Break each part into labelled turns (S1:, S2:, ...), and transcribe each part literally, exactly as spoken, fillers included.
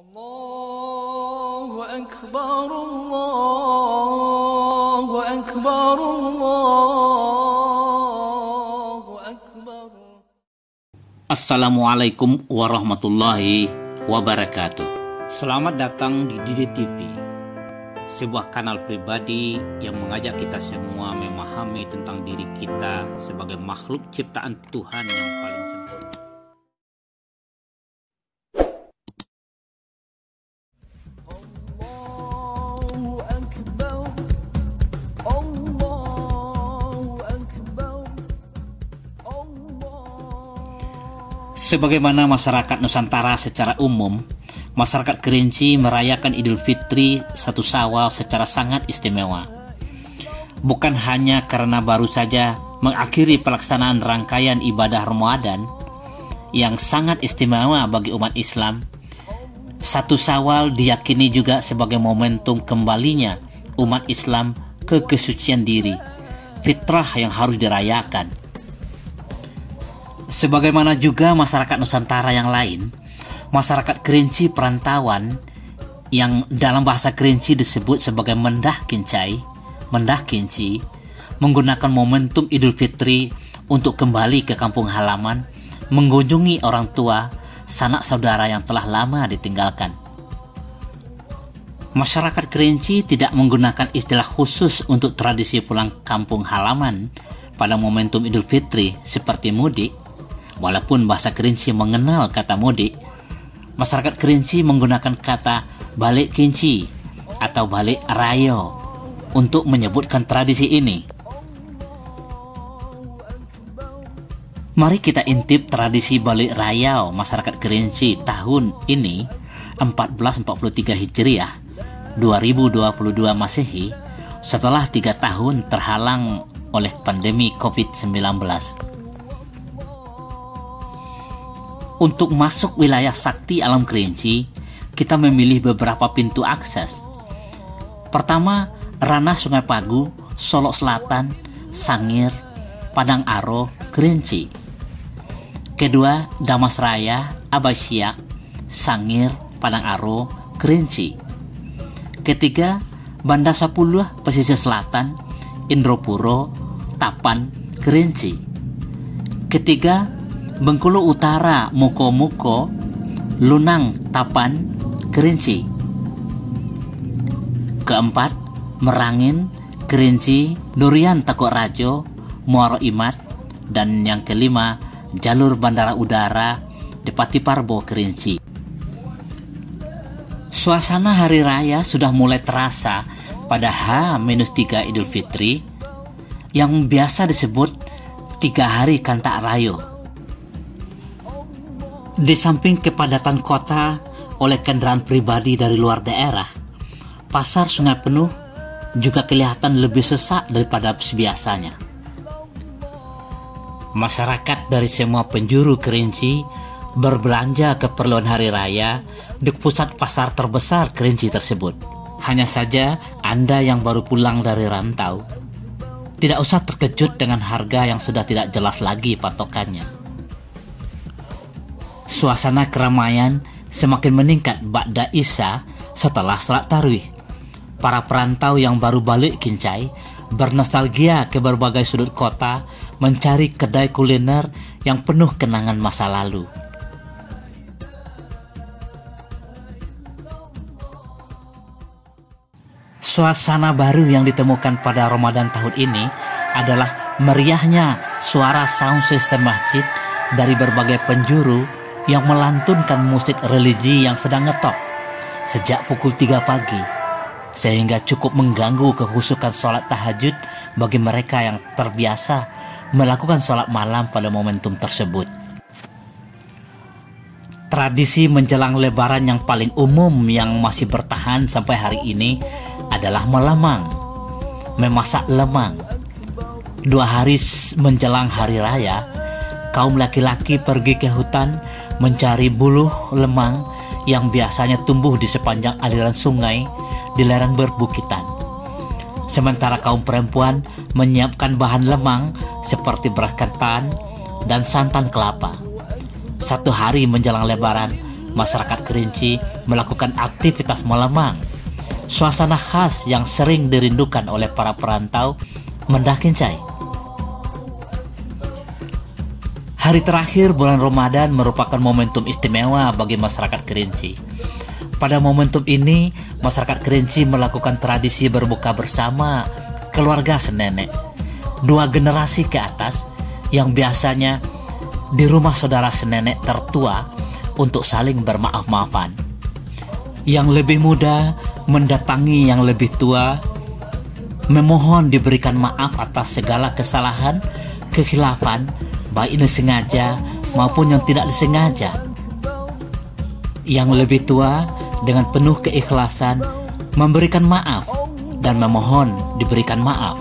S1: Allahu Akbar, Allahu Akbar, Allahu Akbar.
S2: Assalamualaikum warahmatullahi wabarakatuh. Selamat datang di Didi T V, sebuah kanal pribadi yang mengajak kita semua memahami tentang diri kita sebagai makhluk ciptaan Tuhan yang paling sempurna. Sebagaimana masyarakat Nusantara secara umum, masyarakat Kerinci merayakan Idul Fitri satu Syawal secara sangat istimewa. Bukan hanya karena baru saja mengakhiri pelaksanaan rangkaian ibadah Ramadan yang sangat istimewa bagi umat Islam, satu Syawal diyakini juga sebagai momentum kembalinya umat Islam ke kesucian diri, fitrah yang harus dirayakan. Sebagaimana juga masyarakat Nusantara yang lain, masyarakat Kerinci perantauan yang dalam bahasa Kerinci disebut sebagai Mendah Kincai, Mendah Kinci, menggunakan momentum Idul Fitri untuk kembali ke kampung halaman, mengunjungi orang tua, sanak saudara yang telah lama ditinggalkan. Masyarakat Kerinci tidak menggunakan istilah khusus untuk tradisi pulang kampung halaman pada momentum Idul Fitri seperti mudik. Walaupun bahasa Kerinci mengenal kata mudik, masyarakat Kerinci menggunakan kata balik kinci atau balik rayo untuk menyebutkan tradisi ini. Mari kita intip tradisi balik rayo masyarakat Kerinci tahun ini empat belas empat puluh tiga Hijriah dua ribu dua puluh dua Masehi, setelah tiga tahun terhalang oleh pandemi covid sembilan belas. Untuk masuk wilayah sakti alam Kerinci, kita memilih beberapa pintu akses. Pertama, Ranah Sungai Pagu, Solok Selatan, Sangir, Padang Aro, Kerinci. Kedua, Damas Raya, Abasyak, Sangir, Padang Aro, Kerinci. Ketiga, Banda Sapuluh, Pesisir Selatan, Indropuro, Tapan, Kerinci. Ketiga, Bengkulu Utara, Muko-Muko, Lunang, Tapan, Kerinci. Keempat, Merangin, Kerinci, Durian, Takok Rajo, Muaro Imat. Dan yang kelima, jalur bandara udara Depati Parbo, Kerinci. Suasana hari raya sudah mulai terasa pada H tiga Idul Fitri yang biasa disebut tiga hari Kantak Rayo. Di samping kepadatan kota oleh kendaraan pribadi dari luar daerah, pasar Sungai Penuh juga kelihatan lebih sesak daripada biasanya. Masyarakat dari semua penjuru Kerinci berbelanja keperluan hari raya di pusat pasar terbesar Kerinci tersebut. Hanya saja Anda yang baru pulang dari rantau tidak usah terkejut dengan harga yang sudah tidak jelas lagi patokannya. Suasana keramaian semakin meningkat ba'da Isya setelah sholat tarawih. Para perantau yang baru balik Kincai bernostalgia ke berbagai sudut kota mencari kedai kuliner yang penuh kenangan masa lalu. Suasana baru yang ditemukan pada Ramadan tahun ini adalah meriahnya suara sound system masjid dari berbagai penjuru yang melantunkan musik religi yang sedang ngetop sejak pukul tiga pagi, sehingga cukup mengganggu kehusukan sholat tahajud bagi mereka yang terbiasa melakukan sholat malam pada momentum tersebut. Tradisi menjelang lebaran yang paling umum yang masih bertahan sampai hari ini adalah melemang, memasak lemang. Dua hari menjelang hari raya, kaum laki-laki pergi ke hutan mencari buluh lemang yang biasanya tumbuh di sepanjang aliran sungai di lereng berbukitan. Sementara kaum perempuan menyiapkan bahan lemang seperti beras ketan dan santan kelapa. Satu hari menjelang lebaran, masyarakat Kerinci melakukan aktivitas melemang. Suasana khas yang sering dirindukan oleh para perantau mendakincai. Hari terakhir bulan Ramadan merupakan momentum istimewa bagi masyarakat Kerinci. Pada momentum ini, masyarakat Kerinci melakukan tradisi berbuka bersama keluarga senenek, dua generasi ke atas, yang biasanya di rumah saudara senenek tertua untuk saling bermaaf-maafan. Yang lebih muda mendatangi yang lebih tua, memohon diberikan maaf atas segala kesalahan, kekhilafan, baik ini sengaja maupun yang tidak disengaja. Yang lebih tua dengan penuh keikhlasan memberikan maaf dan memohon diberikan maaf.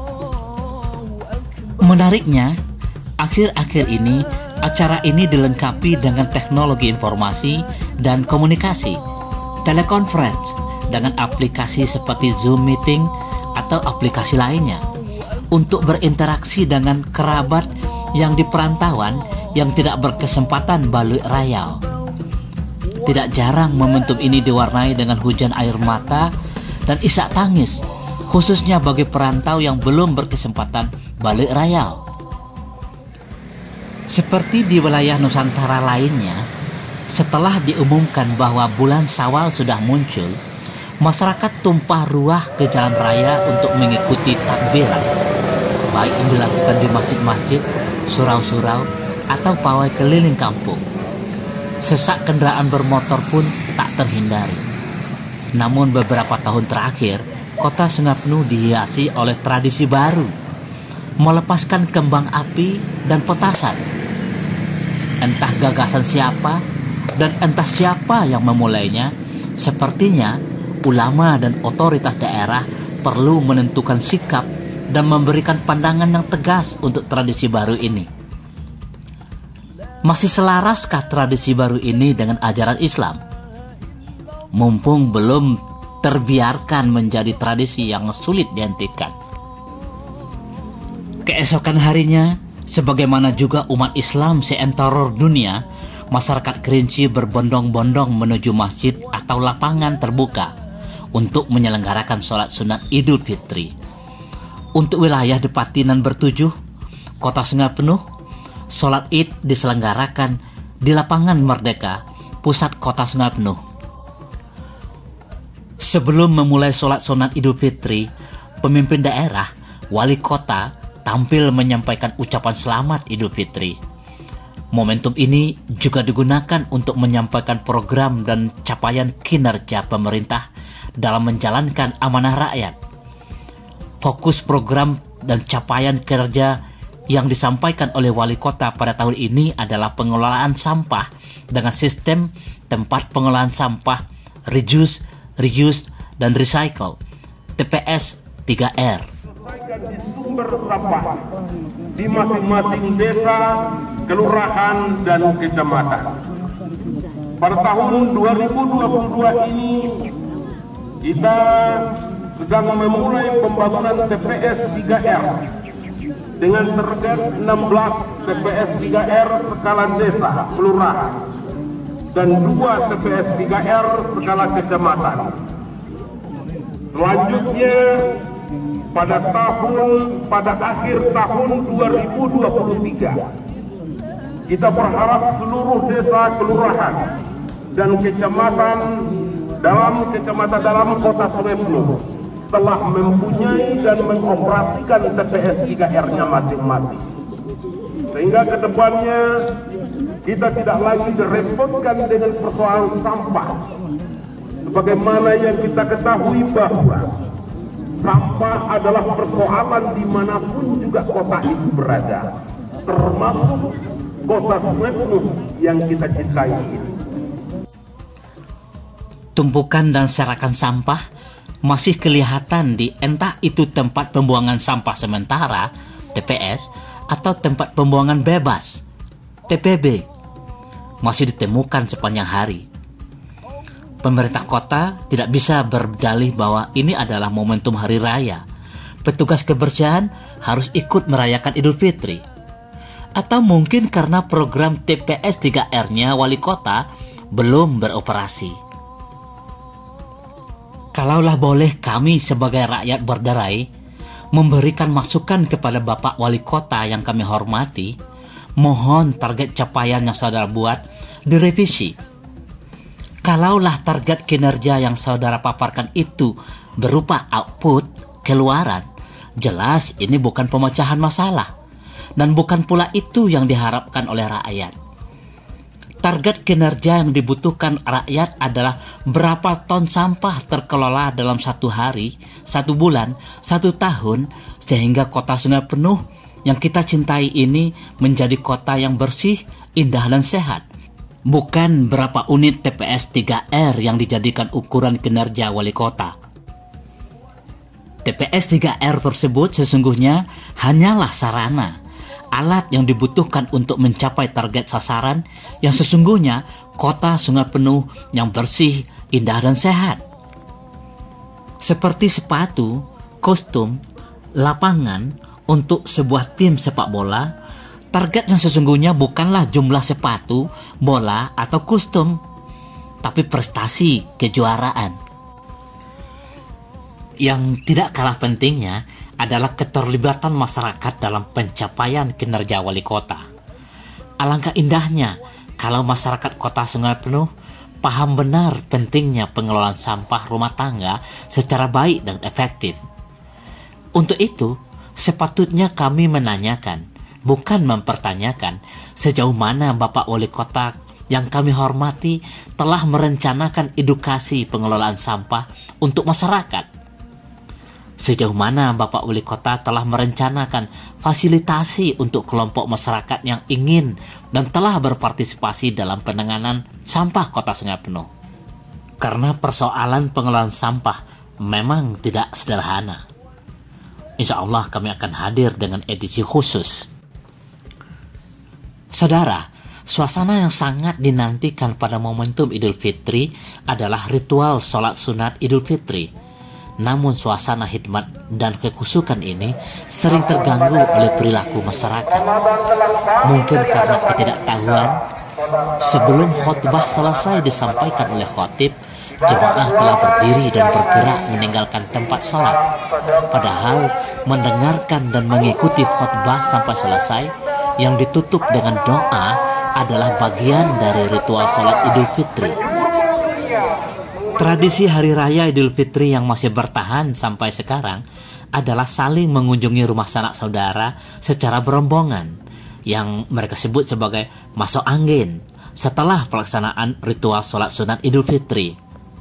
S2: Menariknya, akhir-akhir ini acara ini dilengkapi dengan teknologi informasi dan komunikasi, teleconference dengan aplikasi seperti Zoom Meeting atau aplikasi lainnya untuk berinteraksi dengan kerabat yang di perantauan yang tidak berkesempatan balik rayau. Tidak jarang momentum ini diwarnai dengan hujan air mata dan isak tangis, khususnya bagi perantau yang belum berkesempatan balik rayau. Seperti di wilayah Nusantara lainnya, setelah diumumkan bahwa bulan Syawal sudah muncul, masyarakat tumpah ruah ke jalan raya untuk mengikuti takbiran, baik yang dilakukan di masjid-masjid, surau-surau, atau pawai keliling kampung. Sesak kendaraan bermotor pun tak terhindari. Namun beberapa tahun terakhir, kota Sungai Penuh dihiasi oleh tradisi baru, melepaskan kembang api dan petasan. Entah gagasan siapa dan entah siapa yang memulainya, sepertinya ulama dan otoritas daerah perlu menentukan sikap dan memberikan pandangan yang tegas untuk tradisi baru ini. Masih selaraskah tradisi baru ini dengan ajaran Islam? Mumpung belum terbiarkan menjadi tradisi yang sulit dihentikan. Keesokan harinya, sebagaimana juga umat Islam seantero dunia, masyarakat Kerinci berbondong-bondong menuju masjid atau lapangan terbuka untuk menyelenggarakan sholat sunat Idul Fitri. Untuk wilayah Depatinan bertujuh, Kota Sungai Penuh, sholat Id diselenggarakan di Lapangan Merdeka, pusat Kota Sungai Penuh. Sebelum memulai sholat sunat Idul Fitri, pemimpin daerah, wali kota tampil menyampaikan ucapan selamat Idul Fitri. Momentum ini juga digunakan untuk menyampaikan program dan capaian kinerja pemerintah dalam menjalankan amanah rakyat. Fokus program dan capaian kerja yang disampaikan oleh wali kota pada tahun ini adalah pengelolaan sampah dengan sistem tempat pengolahan sampah reduce, reuse, dan recycle T P S tiga R.
S3: Di sumber sampah di masing-masing desa, kelurahan, dan kecamatan. Pada tahun dua ribu dua puluh dua ini kita sedang memulai pembangunan T P S tiga R dengan target enam belas T P S tiga R skala desa, kelurahan, dan dua T P S tiga R skala kecamatan. Selanjutnya, pada tahun pada akhir tahun dua ribu dua puluh tiga, kita berharap seluruh desa, kelurahan, dan kecamatan dalam kecamatan dalam Kota Sungai Penuh telah mempunyai dan mengoperasikan T P S tiga R-nya masing-masing. Sehingga ke depannya kita tidak lagi direpotkan dengan persoalan sampah. Sebagaimana yang kita ketahui bahwa sampah adalah persoalan dimanapun juga kota itu berada, termasuk Kota Sungai Penuh yang kita cintai ini.
S2: Tumpukan dan serakan sampah masih kelihatan di entah itu tempat pembuangan sampah sementara T P S atau tempat pembuangan bebas T P B masih ditemukan sepanjang hari. Pemerintah kota tidak bisa berdalih bahwa ini adalah momentum hari raya. Petugas kebersihan harus ikut merayakan Idul Fitri. Atau mungkin karena program T P S tiga R-nya wali kota belum beroperasi. Kalaulah boleh kami sebagai rakyat berderai memberikan masukan kepada Bapak Wali Kota yang kami hormati, mohon target capaian yang saudara buat direvisi. Kalaulah target kinerja yang saudara paparkan itu berupa output, keluaran, jelas ini bukan pemecahan masalah dan bukan pula itu yang diharapkan oleh rakyat. Target kinerja yang dibutuhkan rakyat adalah berapa ton sampah terkelola dalam satu hari, satu bulan, satu tahun, sehingga kota Sungai Penuh yang kita cintai ini menjadi kota yang bersih, indah dan sehat. Bukan berapa unit T P S tiga R yang dijadikan ukuran kinerja wali kota. T P S tiga R tersebut sesungguhnya hanyalah sarana, alat yang dibutuhkan untuk mencapai target sasaran yang sesungguhnya kota Sungai Penuh yang bersih, indah dan sehat. Seperti sepatu, kostum, lapangan untuk sebuah tim sepak bola, target yang sesungguhnya bukanlah jumlah sepatu, bola atau kostum, tapi prestasi kejuaraan. Yang tidak kalah pentingnya adalah keterlibatan masyarakat dalam pencapaian kinerja wali kota. Alangkah indahnya kalau masyarakat kota Sungai Penuh paham benar pentingnya pengelolaan sampah rumah tangga secara baik dan efektif. Untuk itu, sepatutnya kami menanyakan, bukan mempertanyakan, sejauh mana Bapak Wali Kota yang kami hormati telah merencanakan edukasi pengelolaan sampah untuk masyarakat. Sejauh mana Bapak Wali Kota telah merencanakan fasilitasi untuk kelompok masyarakat yang ingin dan telah berpartisipasi dalam penanganan sampah kota Sungai Penuh. Karena persoalan pengelolaan sampah memang tidak sederhana. Insya Allah kami akan hadir dengan edisi khusus. Saudara, suasana yang sangat dinantikan pada momentum Idul Fitri adalah ritual sholat sunat Idul Fitri. Namun suasana hikmat dan kekhusyukan ini sering terganggu oleh perilaku masyarakat. Mungkin karena ketidaktahuan, sebelum khutbah selesai disampaikan oleh khatib, jemaah telah berdiri dan bergerak meninggalkan tempat sholat. Padahal mendengarkan dan mengikuti khutbah sampai selesai yang ditutup dengan doa adalah bagian dari ritual sholat Idul Fitri. Tradisi Hari Raya Idul Fitri yang masih bertahan sampai sekarang adalah saling mengunjungi rumah sanak saudara secara berombongan yang mereka sebut sebagai masuk angin setelah pelaksanaan ritual sholat sunat Idul Fitri.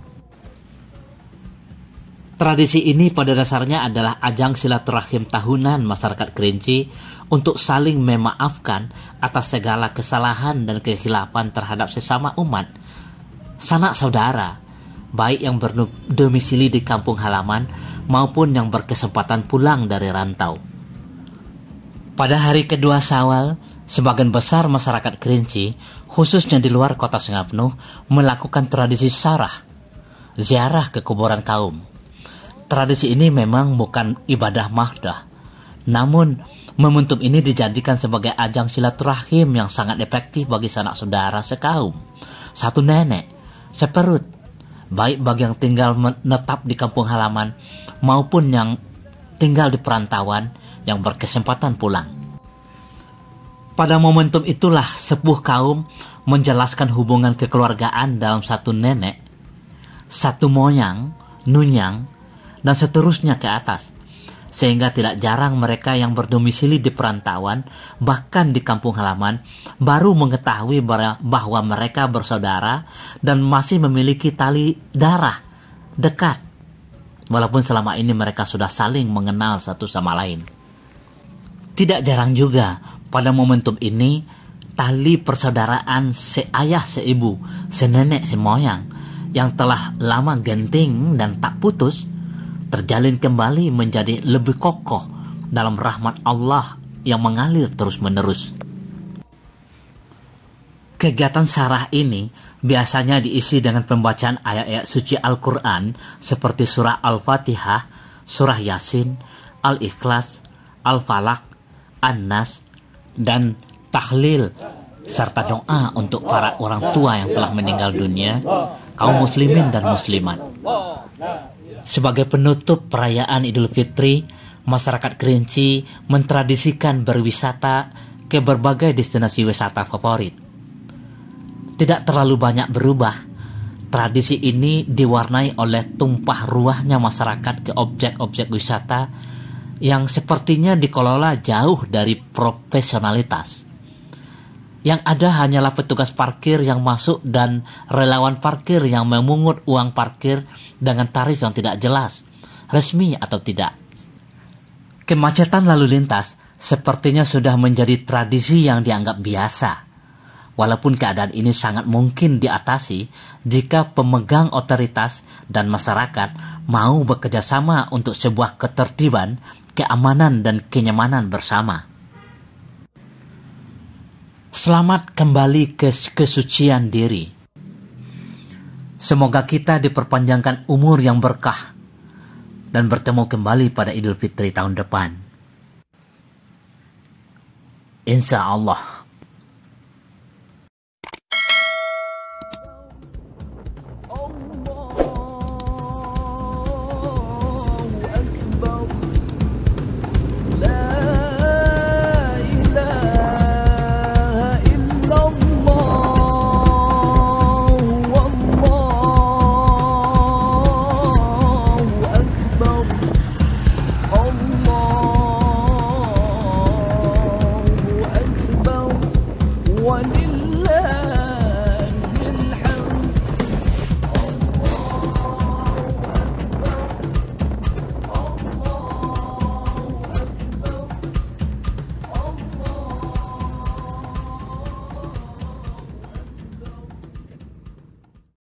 S2: Tradisi ini pada dasarnya adalah ajang silaturahim tahunan masyarakat Kerinci untuk saling memaafkan atas segala kesalahan dan kekhilafan terhadap sesama umat sanak saudara, baik yang berdomisili di kampung halaman maupun yang berkesempatan pulang dari rantau. Pada hari kedua Syawal, sebagian besar masyarakat Kerinci, khususnya di luar kota Sungai Penuh, melakukan tradisi syarah, ziarah ke kuburan kaum. Tradisi ini memang bukan ibadah mahdah, namun momentum ini dijadikan sebagai ajang silaturahim yang sangat efektif bagi sanak saudara sekaum, satu nenek, seperut, baik bagi yang tinggal menetap di kampung halaman maupun yang tinggal di perantauan yang berkesempatan pulang. Pada momentum itulah sepuh kaum menjelaskan hubungan kekeluargaan dalam satu nenek, satu moyang, nunyang, dan seterusnya ke atas, sehingga tidak jarang mereka yang berdomisili di perantauan bahkan di kampung halaman baru mengetahui bahwa mereka bersaudara dan masih memiliki tali darah dekat, walaupun selama ini mereka sudah saling mengenal satu sama lain. Tidak jarang juga pada momentum ini tali persaudaraan seayah seibu, senenek semoyang yang telah lama genting dan tak putus terjalin kembali menjadi lebih kokoh dalam rahmat Allah yang mengalir terus-menerus. Kegiatan syarah ini biasanya diisi dengan pembacaan ayat-ayat suci Al-Quran seperti surah Al-Fatihah, surah Yasin, Al-Ikhlas, Al-Falaq, An-Nas, dan tahlil serta doa untuk para orang tua yang telah meninggal dunia, kaum muslimin dan muslimat. Sebagai penutup perayaan Idul Fitri, masyarakat Kerinci mentradisikan berwisata ke berbagai destinasi wisata favorit. Tidak terlalu banyak berubah. Tradisi ini diwarnai oleh tumpah ruahnya masyarakat ke objek-objek wisata yang sepertinya dikelola jauh dari profesionalitas. Yang ada hanyalah petugas parkir yang masuk dan relawan parkir yang memungut uang parkir dengan tarif yang tidak jelas, resmi atau tidak. Kemacetan lalu lintas sepertinya sudah menjadi tradisi yang dianggap biasa. Walaupun keadaan ini sangat mungkin diatasi jika pemegang otoritas dan masyarakat mau bekerja sama untuk sebuah ketertiban, keamanan, dan kenyamanan bersama. Selamat kembali ke kesucian diri. Semoga kita diperpanjangkan umur yang berkah dan bertemu kembali pada Idul Fitri tahun depan. Insya Allah.